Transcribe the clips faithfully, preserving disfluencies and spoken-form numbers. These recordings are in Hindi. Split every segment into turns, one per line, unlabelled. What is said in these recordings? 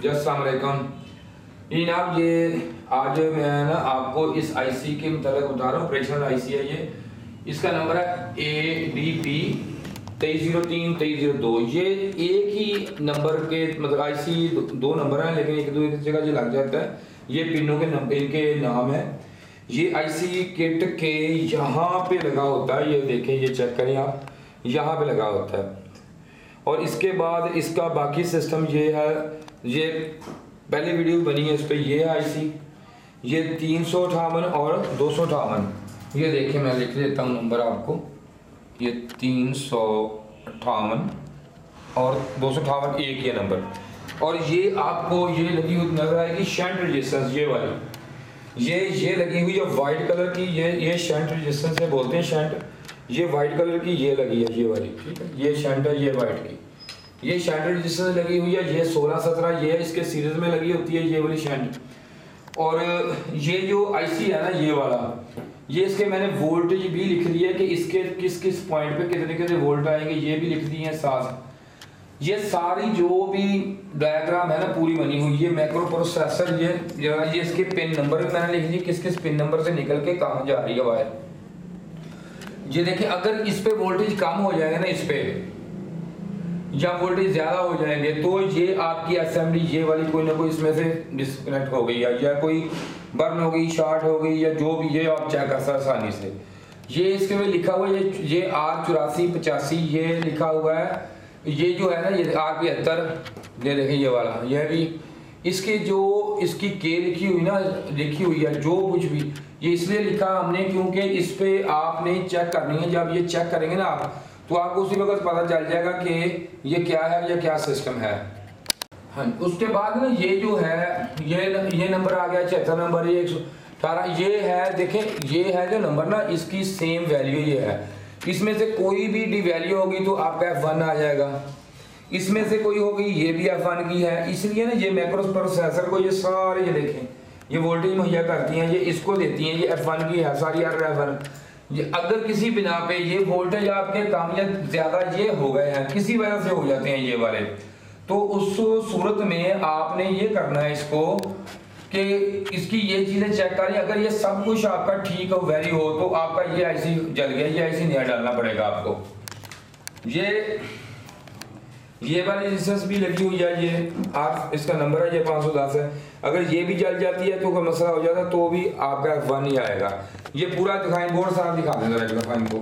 जी अस्सलाम वालेकुम। जनाब ये आज मैं ना आपको इस आईसी के मतलब बता रहा हूँ। ऑपरेशनल आईसी है ये, इसका नंबर है ए डी पी तेईस जीरो तीन तेईस जीरो दो। ये एक ही नंबर के मतलब आईसी दो, दो नंबर हैं लेकिन एक दूसरे जगह ये लग जाता है। ये पिनों के नंबर इनके नाम है। ये आईसी किट के यहाँ पे लगा होता है, ये देखें, ये चेक करें आप, यहाँ पे लगा होता है। और इसके बाद इसका बाकी सिस्टम ये है, ये पहले वीडियो बनी है इस पर, ये है आईसी, ये तीन सौ अठावन और दो सौ अठावन। ये देखिए मैं लिख देता हूँ नंबर आपको, ये तीन सौ अट्ठावन और दो सौ अठावन एक ये नंबर। और ये आपको ये लगी हुई नजर आएगी शंट रेजिस्टेंस, ये वाली, ये ये लगी हुई है वाइट कलर की, ये ये शंट रेजिस्टेंस से बोलते हैं शंट। ये वाइट कलर की ये लगी है, ये वाली, ठीक है, ये शंट है, ये वाइट की, ये शंट रेजिस्टेंस लगी हुई है। ये सोलह सत्रह ये इसके सीरीज में लगी होती है, ये वाली शंट। और ये जो आईसी है ना ये वाला, ये इसके मैंने वोल्टेज भी लिख दिया है कि इसके किस किस पॉइंट पे कितने कितने वोल्ट आएंगे, ये भी लिख दिए हैं साथ। ये सारी जो भी डायग्राम है ना पूरी बनी हुई, ये मैक्रो प्रोसेसर, ये ये इसके पिन नंबर भी मैंने लिख दिए, किस किस पिन नंबर से निकल के कहाँ जा रही है वायर। ये देखिए, अगर इस पे वोल्टेज कम हो जाएगा ना, इस पे या वोल्टेज ज्यादा हो जाएंगे तो ये आपकी असेंबली ये वाली कोई ना कोई इसमें से डिस्कनेक्ट हो गई या कोई बर्न हो गई, शॉर्ट हो गई या जो भी, ये आप चेक कर सकते आसानी से। ये इसके में लिखा हुआ है, ये ये आर चौरासी पचासी ये लिखा हुआ है। ये जो है ना ये आर पिहत्तर, ये देखें ये वाला, यह भी इसके जो इसकी के लिखी हुई ना लिखी हुई है जो कुछ भी, ये इसलिए लिखा हमने क्योंकि इस पे आपने चेक करनी है। जब ये चेक करेंगे ना आप तो आपको उसी वक्त पता चल जाएगा कि ये क्या है या क्या सिस्टम है। हाँ, उसके बाद ना ये जो है ये ये नंबर आ गया छिहत्तर नंबर, ये एक सौ अठारह ये है। देखें ये है जो नंबर ना, इसकी सेम वैल्यू ये है। इसमें से कोई भी डी वैल्यू होगी तो आपका एफ वन आ जाएगा, इसमें से कोई होगी ये भी एफ वन की है। इसलिए ना ये मैक्रो प्रोसेसर को ये सारे ये देखें ये वोल्टेज मुहैया करती हैं, ये इसको देती हैं, ये एफ वन की है सारी एफ वन। ये अगर किसी बिना पे ये वोल्टेज आपके कम या ज्यादा ये हो गए हैं, किसी वजह से हो जाते हैं ये वाले, तो उस सूरत में आपने ये करना है इसको कि इसकी ये चीजें चेक करें। अगर ये सब कुछ आपका ठीक हो, वैरी हो, तो आपका ये आईसी जल गया, ये आईसी नया डालना पड़ेगा आपको। ये ये वाली रेजिस्टेंस भी लगी हुई है, ये आप इसका नंबर है, ये पाँच सौ दस है। अगर ये भी जल जाती है तो कोई मसला हो जाता है तो भी आपका एफ वन ही आएगा। ये पूरा दिखाएं, बोर्ड साफ दिखा दें जरा इनको।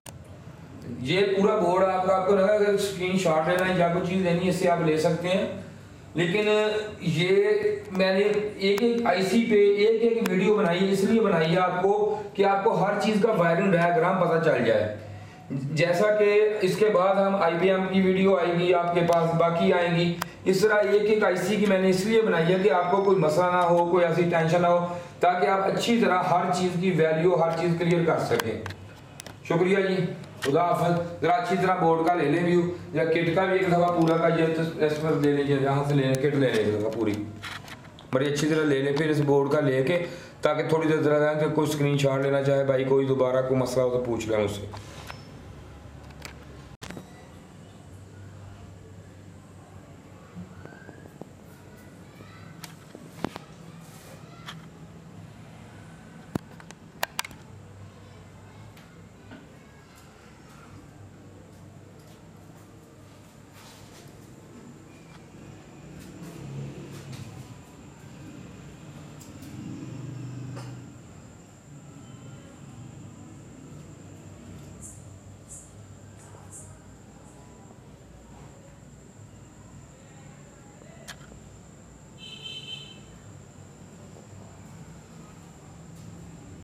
ये पूरा बोर्ड आपका आपको लगा अगर स्क्रीन शॉट लेना है या कोई चीज़ लेनी है इससे आप ले सकते हैं। लेकिन ये मैंने एक एक आईसी पे एक एक वीडियो बनाई है, इसलिए बनाई है आपको कि आपको हर चीज़ का वायरिंग डायग्राम पता चल जाए। जैसा कि इसके बाद हम आईबीएम की वीडियो आएगी आपके पास, बाकी आएंगी, इस तरह एक एक आईसी की मैंने इसलिए बनाई है कि आपको कोई मसला ना हो, कोई ऐसी टेंशन ना हो, ताकि आप अच्छी तरह हर चीज़ की वैल्यू हर चीज़ क्लियर कर सकें। शुक्रिया जी, खुदा हाफ़िज़। जरा अच्छी तरह बोर्ड का ले लें व्यू, या किट का भी एक दफ़ा पूरा का ये एस्टिमेट ले लीजिए, यहाँ से लेने किट ले लें एक दफ़ा पूरी, बड़ी अच्छी तरह ले लें। फिर इस बोर्ड का लेके ताकि थोड़ी देर जरा कोई स्क्रीन शॉट लेना चाहे भाई, कोई दोबारा कोई मसला हो तो पूछ लें उससे।